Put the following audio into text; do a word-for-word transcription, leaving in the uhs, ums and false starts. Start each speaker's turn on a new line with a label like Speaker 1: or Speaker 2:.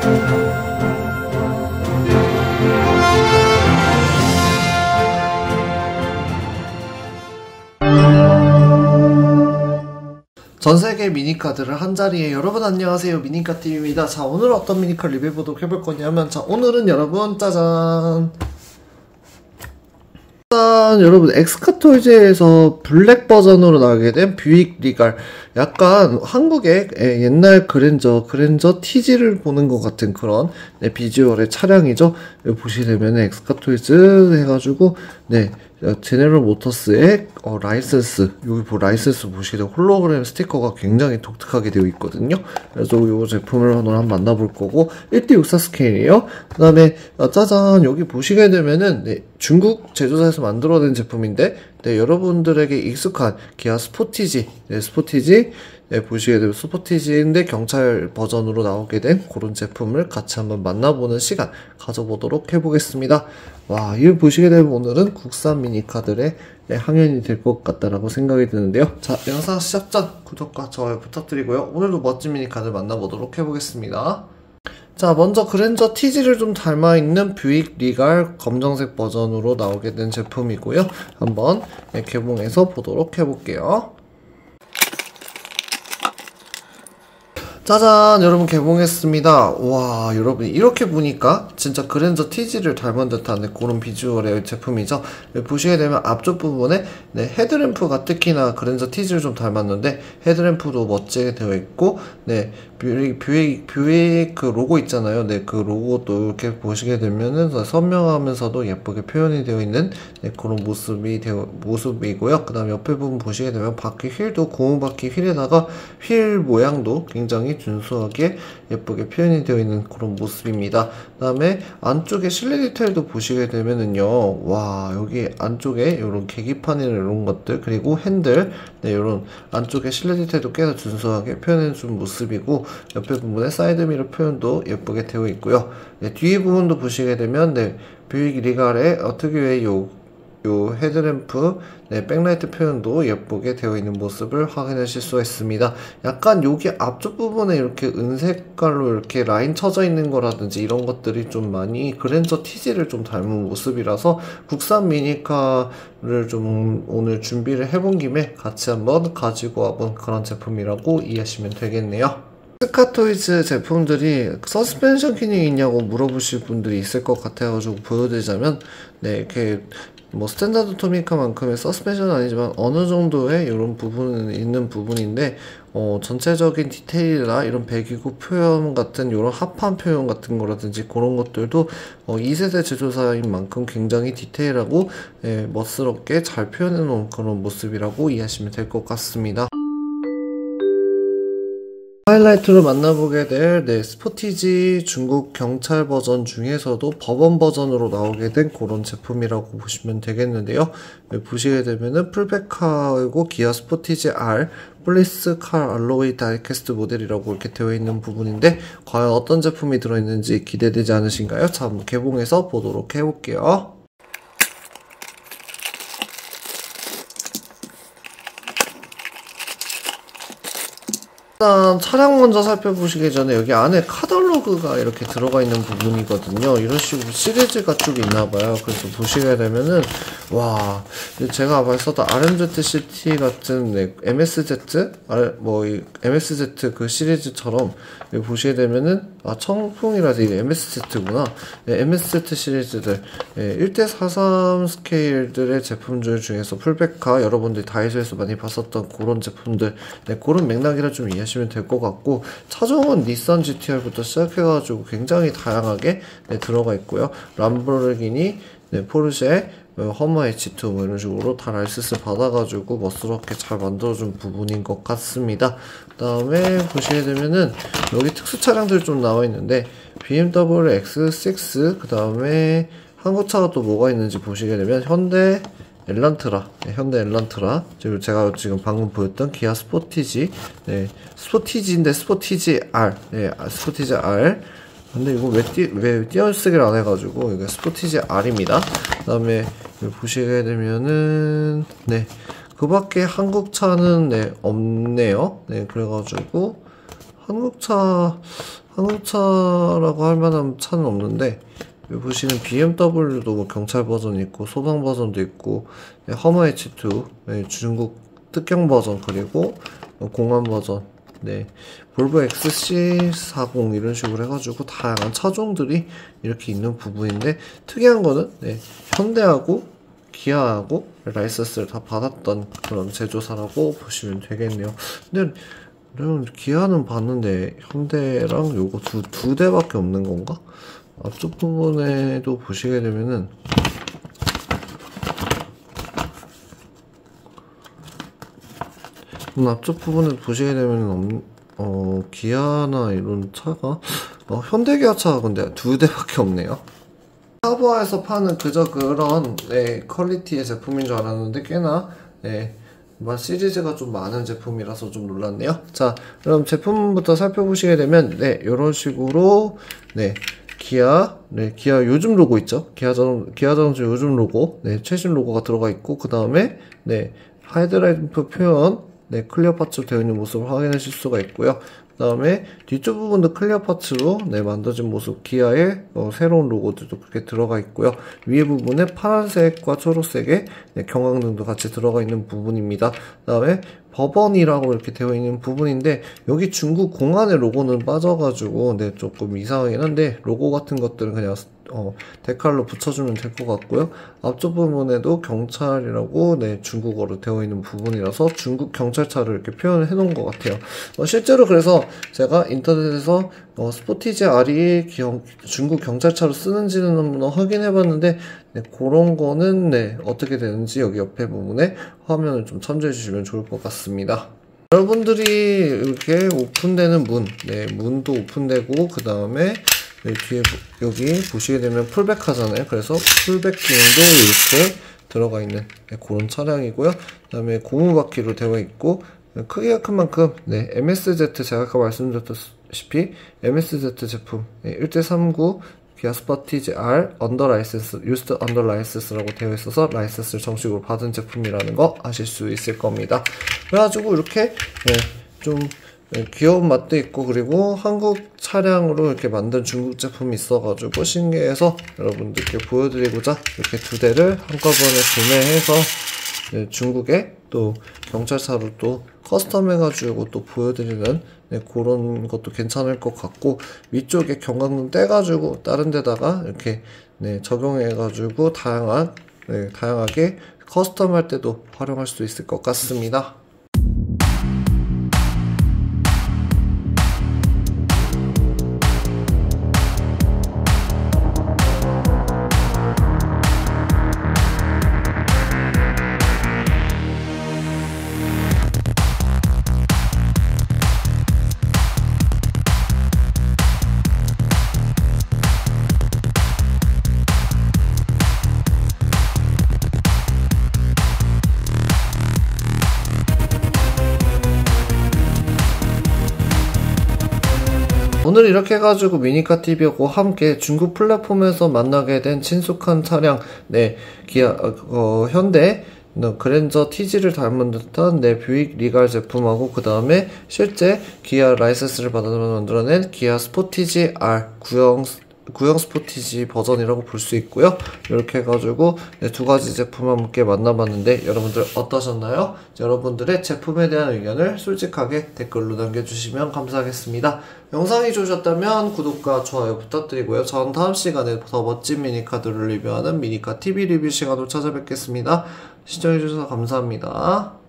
Speaker 1: 전세계 미니카들을 한자리에 여러분 안녕하세요, 미니카팀입니다. 자, 오늘 어떤 미니카 리뷰해보도록 해볼 거냐면, 자, 오늘은 여러분 짜잔 짠 여러분 엑스카토이즈에서 블랙 버전으로 나오게 된 뷰익 리갈, 약간 한국의 옛날 그랜저 그랜저 티지를 보는 것 같은 그런 네, 비주얼의 차량이죠. 여기 보시게 되면 엑스카토이즈 해가지고 네 제네럴 모터스의 어, 라이센스, 여기 보 라이센스 보시게 되면 홀로그램 스티커가 굉장히 독특하게 되어 있거든요. 그래서 이 제품을 오늘 한번 만나볼 거고, 일 대 육십사 스케일이에요. 그 다음에 어, 짜잔 여기 보시게 되면은 네, 중국 제조사에서 만들어낸 제품인데 네, 여러분들에게 익숙한 기아 스포티지, 네, 스포티지 네, 보시게 되면 스포티지인데 경찰 버전으로 나오게 된 그런 제품을 같이 한번 만나보는 시간 가져보도록 해보겠습니다. 와, 이걸 보시게 되면 오늘은 국산 미니카들의 네, 항연이 될 것 같다라고 생각이 드는데요. 자, 영상 시작 전 구독과 좋아요 부탁드리고요. 오늘도 멋진 미니카들 만나보도록 해보겠습니다. 자, 먼저 그랜저 티지를 좀 닮아있는 뷰익 리갈 검정색 버전으로 나오게 된 제품이고요. 한번 네, 개봉해서 보도록 해볼게요. 짜잔 여러분 개봉했습니다. 와, 여러분 이렇게 보니까 진짜 그랜저 티지를 닮은 듯한 그런 비주얼의 제품이죠. 보시게 되면 앞쪽 부분에 네, 헤드램프가 특히나 그랜저 티지를 좀 닮았는데 헤드램프도 멋지게 되어 있고 네, 뷰익, 뷰익, 뷰익 그 로고 있잖아요. 네, 그 로고도 이렇게 보시게 되면은 선명하면서도 예쁘게 표현이 되어 있는 네, 그런 모습이 되어, 모습이고요. 그 다음에 옆에 부분 보시게 되면 바퀴 휠도 고무 바퀴 휠에다가 휠 모양도 굉장히 준수하게 예쁘게 표현이 되어 있는 그런 모습입니다. 그 다음에 안쪽에 실내 디테일도 보시게 되면은요, 와, 여기 안쪽에 이런 계기판이나 이런 것들, 그리고 핸들, 네, 이런 안쪽에 실내 디테일도 꽤나 준수하게 표현해 준 모습이고, 옆에 부분에 사이드미러 표현도 예쁘게 되어 있고요. 네, 뒤에 부분도 보시게 되면 네, 뷰익 리갈의 어, 특유의 요 요 헤드램프, 네, 백라이트 표현도 예쁘게 되어 있는 모습을 확인하실 수가 있습니다. 약간 여기 앞쪽 부분에 이렇게 은색깔로 이렇게 라인 쳐져 있는 거라든지 이런 것들이 좀 많이 그랜저 티지를 좀 닮은 모습이라서 국산 미니카를 좀 오늘 준비를 해본 김에 같이 한번 가지고 와본 그런 제품이라고 이해하시면 되겠네요. 엑스카토이즈 제품들이 서스펜션 기능이 있냐고 물어보실 분들이 있을 것 같아가지고 보여드리자면 네, 이렇게 뭐 스탠다드 토미카만큼의 서스펜션은 아니지만 어느 정도의 이런 부분은 있는 부분인데 어 전체적인 디테일이나 이런 배기구 표현 같은 이런 합판 표현 같은 거라든지 그런 것들도 어 이 세대 제조사인 만큼 굉장히 디테일하고 예, 멋스럽게 잘 표현해 놓은 그런 모습이라고 이해하시면 될 것 같습니다. 하이라이트로 만나보게 될 네, 스포티지 중국 경찰 버전 중에서도 법원 버전으로 나오게 된 그런 제품이라고 보시면 되겠는데요. 네, 보시게 되면은 풀백카이고 기아 스포티지 R 플리스 칼 알로이 다이캐스트 모델이라고 이렇게 되어 있는 부분인데 과연 어떤 제품이 들어있는지 기대되지 않으신가요? 자, 한번 개봉해서 보도록 해볼게요. 일단 차량 먼저 살펴보시기 전에 여기 안에 카탈로그가 이렇게 들어가 있는 부분이거든요. 이런 식으로 시리즈가 쭉 있나봐요. 그래서 보시게 되면은 와, 제가 봤었던 알엠제트시티 같은 네, 엠에스제트 뭐 엠에스제트 그 시리즈처럼 보시게 되면은 아 청풍이라서 이게 엠에스제트구나. 네, 엠에스제트 시리즈들 네, 일 대 사십삼 스케일들의 제품들 중에서 풀백카 여러분들이 다이소에서 많이 봤었던 그런 제품들 네, 그런 맥락이라 좀 이해하시면 될 것 같고, 차종은 닛산 지티알부터 시작해가지고 굉장히 다양하게 네, 들어가 있고요. 람보르기니, 네, 포르쉐, 허머 에이치 투 뭐 이런 식으로 다 라이센스 받아가지고 멋스럽게 잘 만들어준 부분인 것 같습니다. 그 다음에 보시게 되면은 여기 특수 차량들 좀 나와 있는데 비엠더블유 엑스 식스, 그 다음에 한국차가 또 뭐가 있는지 보시게 되면 현대 엘란트라, 네, 현대 엘란트라, 그리고 제가 지금 방금 보였던 기아 스포티지, 네, 스포티지인데 스포티지 R, 네, 스포티지 R. 근데 이거 왜 띄, 왜 띄어쓰기를 안 해가지고, 이게 스포티지 R입니다. 그 다음에, 보시게 되면은, 네, 그 밖에 한국차는, 네, 없네요. 네, 그래가지고, 한국차, 한국차라고 할 만한 차는 없는데, 여기 보시는 비엠더블유도 뭐 경찰 버전이 있고 소방 버전도 있고, 네, 허머 에이치 투 네, 중국 특경 버전, 그리고 어, 공항 버전, 네, 볼보 엑스씨 사십 이런 식으로 해가지고 다양한 차종들이 이렇게 있는 부분인데, 특이한 거는 네, 현대하고 기아하고 라이센스를 다 받았던 그런 제조사라고 보시면 되겠네요. 근데 여러분, 기아는 봤는데 현대랑 요거 두, 두 대밖에 없는 건가? 앞쪽 부분에도 보시게 되면은 음, 앞쪽 부분에도 보시게 되면은 어, 기아나 이런 차가 어, 현대기아차가 근데 두 대밖에 없네요. 하버에서 파는 그저 그런 네, 퀄리티의 제품인 줄 알았는데 꽤나 네, 시리즈가 좀 많은 제품이라서 좀 놀랐네요. 자, 그럼 제품부터 살펴보시게 되면 네, 이런 식으로 네, 기아, 네, 기아 요즘 로고 있죠? 기아 자동, 기아 자동차 요즘 로고, 네, 최신 로고가 들어가 있고, 그 다음에 네, 하이드라이프 표현, 네, 클리어 파츠로 되어 있는 모습을 확인하실 수가 있고요. 그 다음에 뒤쪽 부분도 클리어 파츠로 네, 만들어진 모습, 기아의 어, 새로운 로고들도 그렇게 들어가 있고요. 위에 부분에 파란색과 초록색의 네, 경광등도 같이 들어가 있는 부분입니다. 그 다음에 법원이라고 이렇게 되어 있는 부분인데, 여기 중국 공안의 로고는 빠져가지고 네, 조금 이상하긴 한데, 로고 같은 것들은 그냥 어, 데칼로 붙여주면 될 것 같고요. 앞쪽 부분에도 경찰이라고 네, 중국어로 되어 있는 부분이라서 중국 경찰차를 이렇게 표현을 해 놓은 것 같아요. 어, 실제로 그래서 제가 인터넷에서 어, 스포티지 R이 경, 중국 경찰차로 쓰는지는 한번 확인해 봤는데, 네, 그런 거는 네, 어떻게 되는지 여기 옆에 부분에 화면을 좀 참조해 주시면 좋을 것 같습니다. 여러분들이 이렇게 오픈되는 문, 네, 문도 오픈되고, 그 다음에 네, 뒤에 여기 보시게 되면 풀백 하잖아요. 그래서 풀백 기능도 이렇게 들어가 있는 네, 그런 차량이고요. 그 다음에 고무바퀴로 되어 있고, 크기가 큰 만큼 네, 엠에스제트, 제가 아까 말씀드렸다시피 엠에스제트 제품 네, 일 대 삼십구 기아 스포티지 R 언더 라이센스, 유스드 언더 라이센스라고 되어 있어서 라이센스를 정식으로 받은 제품이라는 거 아실 수 있을 겁니다. 그래가지고 이렇게 네, 좀 네, 귀여운 맛도 있고, 그리고 한국 차량으로 이렇게 만든 중국 제품이 있어가지고 신기해서 여러분들께 보여드리고자 이렇게 두 대를 한꺼번에 구매해서 네, 중국에 또 경찰차로 또 커스텀해가지고 또 보여드리는 네, 그런 것도 괜찮을 것 같고, 위쪽에 경광등 떼가지고 다른 데다가 이렇게 네, 적용해가지고 다양한 네, 다양하게 커스텀할 때도 활용할 수 있을 것 같습니다. 오늘 이렇게 해가지고 미니카티비하고 함께 중국 플랫폼에서 만나게 된 친숙한 차량, 네, 기아, 어, 현대, 그랜저 티지를 닮은 듯한 네, 뷰익 리갈 제품하고, 그 다음에 실제 기아 라이센스를 받아 만들어낸 기아 스포티지 R 구형 구형 스포티지 버전이라고 볼 수 있고요. 이렇게 해가지고 네, 두 가지 제품 함께 만나봤는데 여러분들 어떠셨나요? 여러분들의 제품에 대한 의견을 솔직하게 댓글로 남겨주시면 감사하겠습니다. 영상이 좋으셨다면 구독과 좋아요 부탁드리고요. 전 다음 시간에 더 멋진 미니카들을 리뷰하는 미니카 티비 리뷰 시간으로 찾아뵙겠습니다. 시청해주셔서 감사합니다.